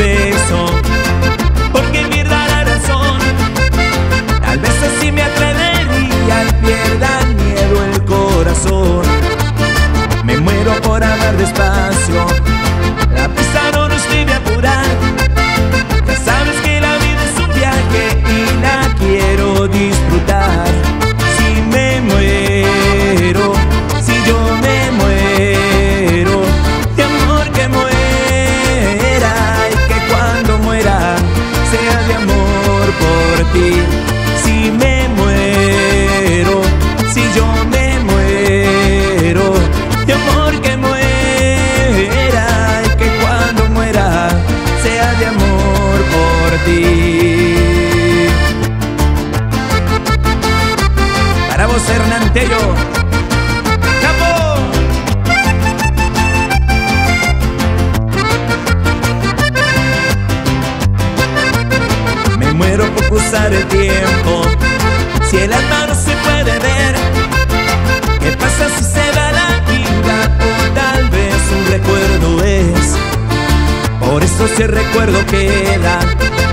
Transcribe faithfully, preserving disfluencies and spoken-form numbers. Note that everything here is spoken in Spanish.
beso, porque pierda la razón. Tal vez así me atrevería y pierda el miedo el corazón. Me muero por amar despacio, la prisa no nos debe apurar. Ya sabes que la vida es un viaje y la quiero disfrutar. Si me muero, si yo me muero, de amor que muera, y que cuando muera sea de amor por ti. Si me muero, si yo me muero, de amor que muera, y que cuando muera sea de amor por ti. Para vos, Hernán Tello, ¡capo! Me muero por cruzar el tiempo, si el alma no se puede ver. ¿Qué pasa si se va la vida? O tal vez un recuerdo es. Por eso si el recuerdo queda,